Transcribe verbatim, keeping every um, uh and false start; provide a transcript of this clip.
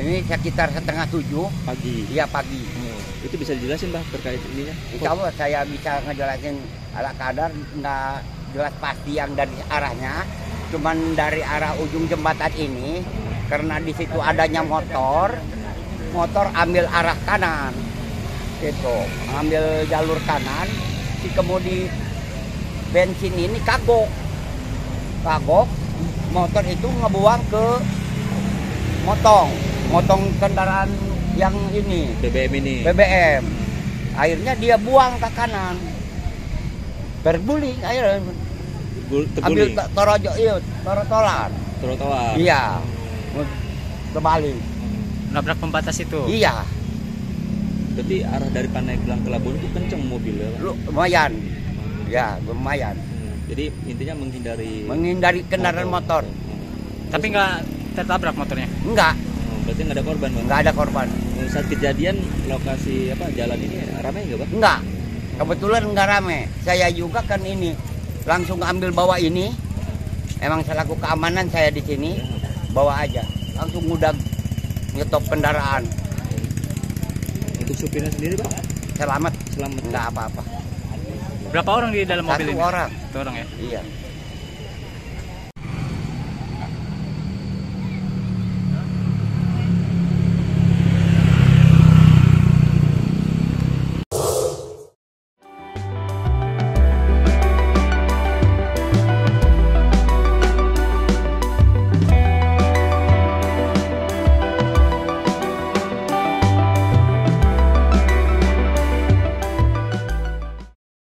Ini sekitar setengah tujuh pagi. Iya pagi. Oh, itu bisa dijelasin Bang terkait ininya? Insya Allah saya bisa ngejelasin ala kadar, nggak jelas pasti yang dari arahnya. Cuman dari arah ujung jembatan ini, karena di situ adanya motor, motor ambil arah kanan, gitu, ambil jalur kanan. Si kemudi bensin ini kagok, kagok, motor itu ngebuang ke motong, motong kendaraan yang ini, B B M ini. B B M. Akhirnya dia buang ke kanan, berguling akhirnya. Ambil torojo, iya, torotolan. Trotoar. Iya, kembali. Nabrak pembatas itu. Iya. Berarti arah dari Pandeglang ke Labuan itu kenceng mobilnya. Lu, lumayan. Ya, lumayan. Hmm. Jadi intinya menghindari menghindari kendaraan motor. motor. Hmm. Tapi nggak tertabrak motornya? Enggak. Hmm. Berarti nggak ada korban, Bang? Nggak ada korban. Saat kejadian lokasi apa jalan ini ramai nggak, Bang? Enggak. Kebetulan nggak rame. Saya juga kan ini langsung ambil bawa ini. Emang selaku keamanan saya di sini, bawa aja. Langsung udah nyetop kendaraan. Untuk supirnya sendiri, Bang? Selamat. Selamat. Enggak apa-apa. Berapa orang di dalam mobil Satu ini? orang. Satu orang ya? Iya.